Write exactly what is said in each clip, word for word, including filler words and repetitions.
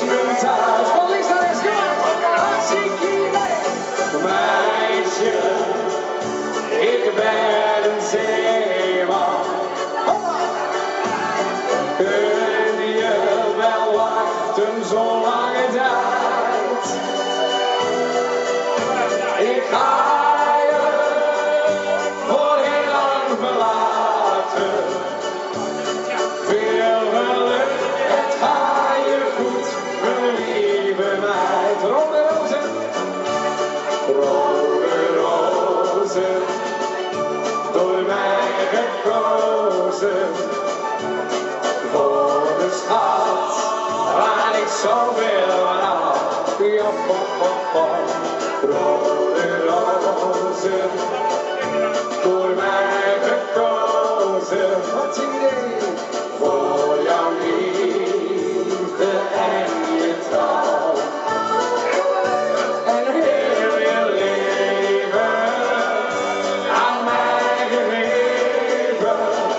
mijn thuis. Van links naar rechts, kom maar. Hartstikke idee. Meisje, ik ben een zeeman. Kun je wel wachten zo'n lange tijd? Ik ga je voor heel lang verlaten. Veel geluk, het gaat je goed, mijn lieve meid. Rode rozen, rode rozen, door mij gekozen. Voor de schat waar ik zoveel van hou. Ja, pop, pop, pop. Rode rozen, door mij gekozen. Wat een idee. Voor jouw liefde en je trouw. En heel je leven aan mij gegeven.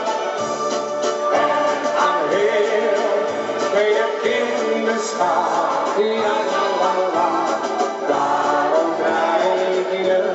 En aan heel je kinderschaar. Ja, la, la, la. Daarom krijg je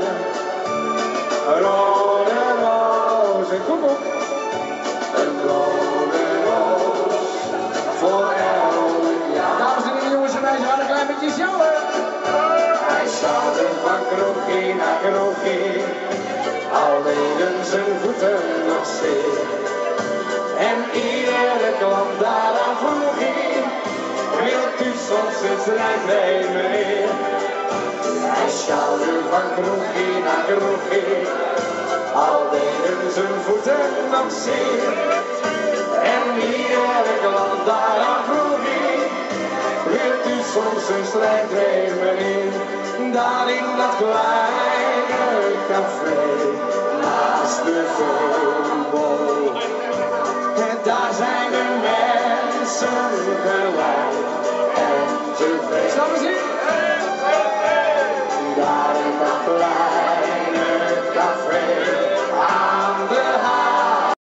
rode rozen. Kom op. Een rode roos voor elk jaar. Dames en heren, jongens en meisjes, we gaan een klein beetje sjouwen. Hij sjouwde van kroegje naar kroegje, al deden zijn voeten nog zeer. En iedere klant daaraan vroeg hij, wilt u soms een strijd nemen, meneer? Hij sjouwde van kroegje naar kroegje, al deden zijn voeten nog zeer. En iedere klant daaraan vroeg hij, wilt u soms een strijd nemen in? Daar in dat kleine café, naast de veelbol. En daar zijn de mensen gelijk en tevreden. Snappen ze? Daar in dat kleine